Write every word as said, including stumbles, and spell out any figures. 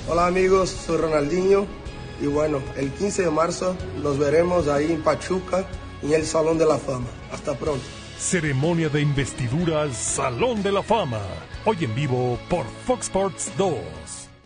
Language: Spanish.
Hola amigos, soy Ronaldinho y bueno, el quince de marzo nos veremos ahí en Pachuca en el Salón de la Fama. Hasta pronto. Ceremonia de investidura al Salón de la Fama. Hoy en vivo por Fox Sports dos.